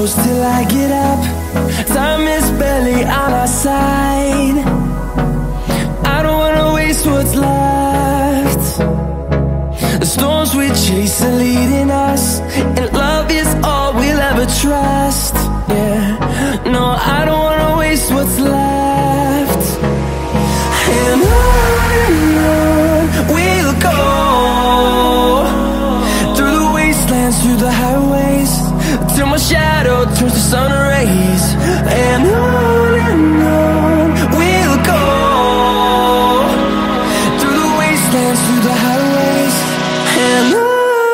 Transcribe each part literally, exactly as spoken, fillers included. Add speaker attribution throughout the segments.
Speaker 1: close till I get up. Time is barely on our side. I don't wanna waste what's left. The storms we chase are leading us, and love is all we'll ever trust. Yeah, no, I don't wanna waste what's left. And on and on we'll go, through the wastelands, through the highways, till my shadow turns to sun rays. And on and on we'll go, through the wastelands, through the highways, and on.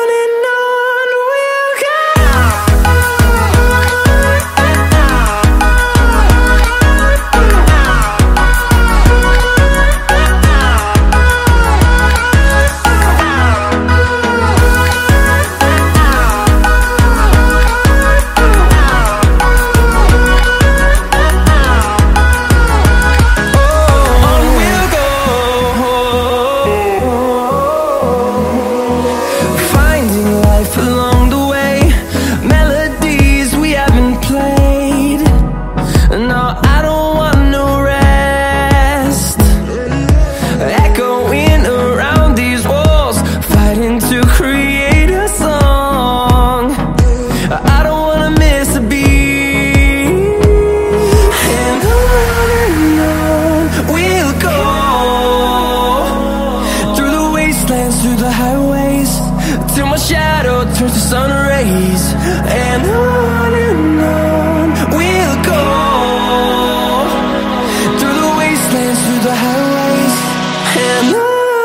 Speaker 1: Through the highways, till my shadow turns to sun rays. And on and on we'll go, through the wastelands, through the highways, and on.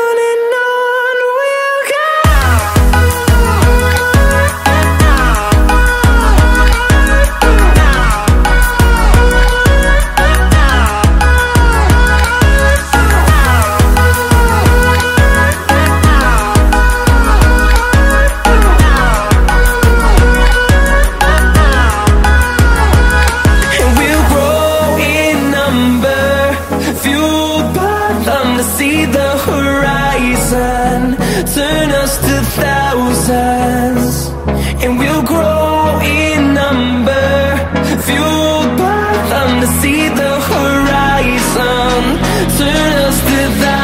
Speaker 1: See the horizon turn us to thousands, and we'll grow in number, fueled by them. To see the horizon turn us to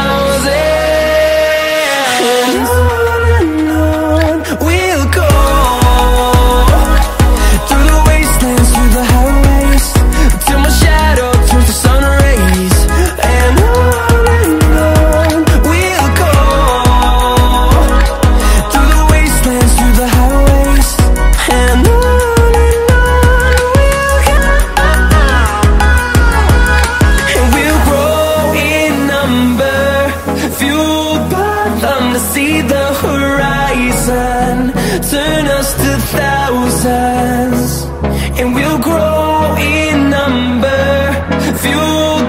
Speaker 1: thousands, and on and on we'll go, through the wastelands, through the highways, till my shadow turns to sun rays. And on see the horizon turn us to thousands, and we'll grow in number, fuel